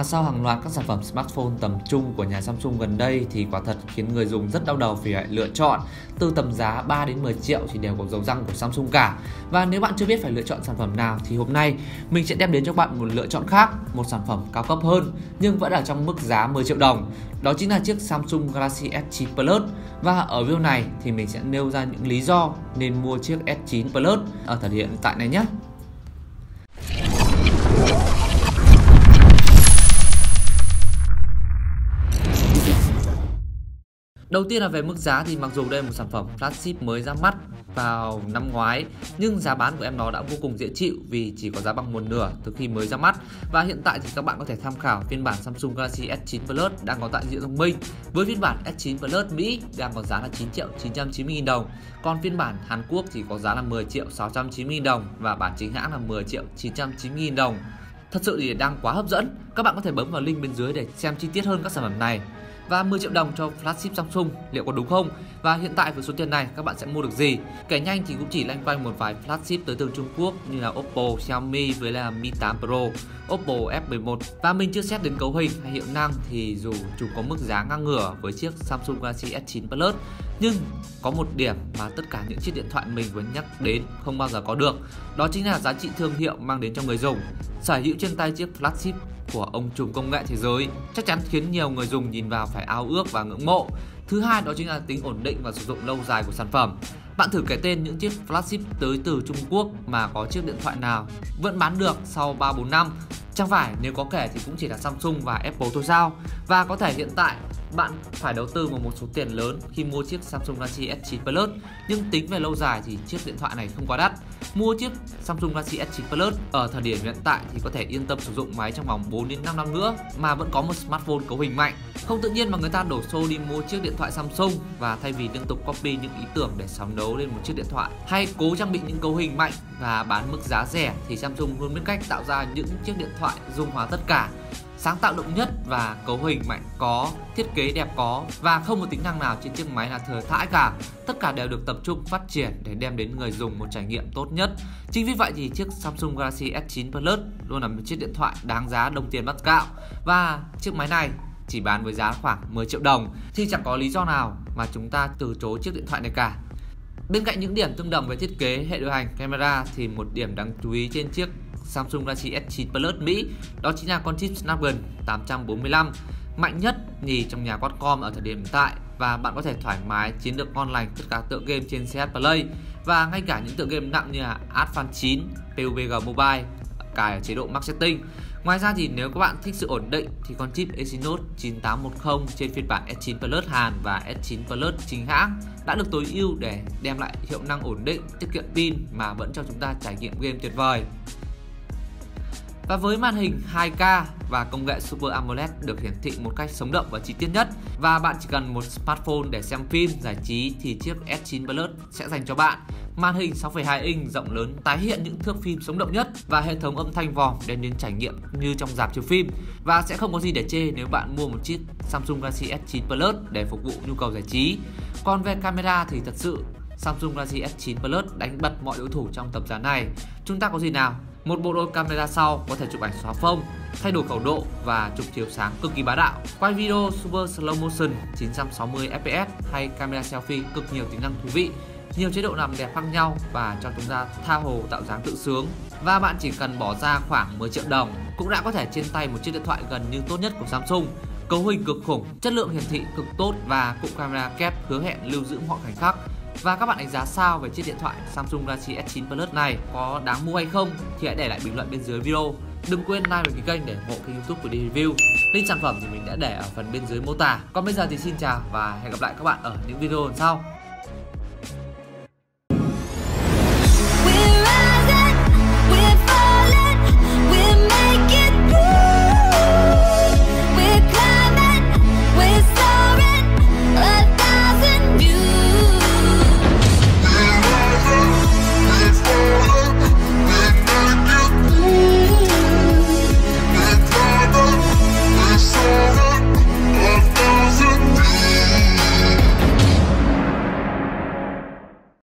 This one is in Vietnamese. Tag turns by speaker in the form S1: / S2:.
S1: sau hàng loạt các sản phẩm smartphone tầm trung của nhà Samsung gần đây thì quả thật khiến người dùng rất đau đầu vì phải lựa chọn. Từ tầm giá 3 đến 10 triệu thì đều có dấu răng của Samsung cả. Và nếu bạn chưa biết phải lựa chọn sản phẩm nào thì hôm nay mình sẽ đem đến cho bạn một lựa chọn khác, một sản phẩm cao cấp hơn nhưng vẫn ở trong mức giá 10 triệu đồng. Đó chính là chiếc Samsung Galaxy S9 Plus. Và ở video này thì mình sẽ nêu ra những lý do nên mua chiếc S9 Plus ở thời điểm hiện tại này nhé. Đầu tiên là về mức giá thì mặc dù đây là một sản phẩm flagship mới ra mắt vào năm ngoái nhưng giá bán của em nó đã vô cùng dễ chịu vì chỉ có giá bằng một nửa từ khi mới ra mắt. Và hiện tại thì các bạn có thể tham khảo phiên bản Samsung Galaxy S9 Plus đang có tại Diệu Thông Minh với phiên bản S9 Plus Mỹ đang có giá là 9.990.000 đồng. Còn phiên bản Hàn Quốc thì có giá là 10.690.000 đồng và bản chính hãng là 10.990.000 đồng. Thật sự thì đang quá hấp dẫn. Các bạn có thể bấm vào link bên dưới để xem chi tiết hơn các sản phẩm này. Và 10 triệu đồng cho flagship Samsung liệu có đúng không? Và hiện tại với số tiền này các bạn sẽ mua được gì? Kể nhanh thì cũng chỉ loanh quanh một vài flagship tới từ Trung Quốc như là Oppo, Xiaomi với là Mi 8 Pro, Oppo F11. Và mình chưa xét đến cấu hình hay hiệu năng thì dù chúng có mức giá ngang ngửa với chiếc Samsung Galaxy S9 Plus, nhưng có một điểm mà tất cả những chiếc điện thoại mình vừa nhắc đến không bao giờ có được. Đó chính là giá trị thương hiệu mang đến cho người dùng. Sở hữu trên tay chiếc flagship của ông trùm công nghệ thế giới chắc chắn khiến nhiều người dùng nhìn vào phải ao ước và ngưỡng mộ. Thứ hai đó chính là tính ổn định và sử dụng lâu dài của sản phẩm. Bạn thử kể tên những chiếc flagship tới từ Trung Quốc mà có chiếc điện thoại nào vẫn bán được sau 3-4 năm. Chẳng phải nếu có kể thì cũng chỉ là Samsung và Apple thôi sao? Và có thể hiện tại bạn phải đầu tư một số tiền lớn khi mua chiếc Samsung Galaxy S9 Plus, nhưng tính về lâu dài thì chiếc điện thoại này không quá đắt. Mua chiếc Samsung Galaxy S9 Plus ở thời điểm hiện tại thì có thể yên tâm sử dụng máy trong vòng 4 đến 5 năm nữa mà vẫn có một smartphone cấu hình mạnh. Không tự nhiên mà người ta đổ xô đi mua chiếc điện thoại Samsung, và thay vì liên tục copy những ý tưởng để xáo nấu lên một chiếc điện thoại hay cố trang bị những cấu hình mạnh và bán mức giá rẻ, thì Samsung luôn biết cách tạo ra những chiếc điện thoại dung hòa tất cả, sáng tạo động nhất và cấu hình mạnh có, thiết kế đẹp có, và không một tính năng nào trên chiếc máy là thừa thãi cả. Tất cả đều được tập trung phát triển để đem đến người dùng một trải nghiệm tốt nhất. Chính vì vậy thì chiếc Samsung Galaxy S9 Plus luôn là một chiếc điện thoại đáng giá đồng tiền bát gạo, và chiếc máy này chỉ bán với giá khoảng 10 triệu đồng thì chẳng có lý do nào mà chúng ta từ chối chiếc điện thoại này cả. Bên cạnh những điểm tương đồng về thiết kế, hệ điều hành, camera thì một điểm đáng chú ý trên chiếc Samsung Galaxy S9 Plus Mỹ đó chính là con chip Snapdragon 845, mạnh nhất nhì trong nhà Qualcomm ở thời điểm hiện tại, và bạn có thể thoải mái chiến được ngon lành tất cả tựa game trên CH Play và ngay cả những tựa game nặng như là Advance 9, PUBG Mobile cài ở chế độ Max Setting. Ngoài ra thì nếu các bạn thích sự ổn định thì con chip Exynos 9810 trên phiên bản S9 Plus Hàn và S9 Plus chính hãng đã được tối ưu để đem lại hiệu năng ổn định, tiết kiệm pin mà vẫn cho chúng ta trải nghiệm game tuyệt vời. Và với màn hình 2K và công nghệ Super AMOLED được hiển thị một cách sống động và chi tiết nhất, và bạn chỉ cần một smartphone để xem phim, giải trí thì chiếc S9 Plus sẽ dành cho bạn. Màn hình 6,2 inch rộng lớn tái hiện những thước phim sống động nhất và hệ thống âm thanh vòm đem đến trải nghiệm như trong rạp chiếu phim, và sẽ không có gì để chê nếu bạn mua một chiếc Samsung Galaxy S9 Plus để phục vụ nhu cầu giải trí. Còn về camera thì thật sự Samsung Galaxy S9 Plus đánh bật mọi đối thủ trong tầm giá này. Chúng ta có gì nào? Một bộ đôi camera sau có thể chụp ảnh xóa phông, thay đổi khẩu độ và chụp chiếu sáng cực kỳ bá đạo, quay video super slow motion 960 fps hay camera selfie cực nhiều tính năng thú vị, nhiều chế độ làm đẹp khác nhau và cho chúng ta tha hồ tạo dáng tự sướng. Và bạn chỉ cần bỏ ra khoảng 10 triệu đồng cũng đã có thể trên tay một chiếc điện thoại gần như tốt nhất của Samsung. Cấu hình cực khủng, chất lượng hiển thị cực tốt và cụm camera kép hứa hẹn lưu giữ mọi khoảnh khắc. Và các bạn đánh giá sao về chiếc điện thoại Samsung Galaxy S9 Plus này? Có đáng mua hay không? Thì hãy để lại bình luận bên dưới video. Đừng quên like và cái kênh để ủng hộ kênh YouTube của đi review. Link sản phẩm thì mình đã để ở phần bên dưới mô tả. Còn bây giờ thì xin chào và hẹn gặp lại các bạn ở những video lần sau.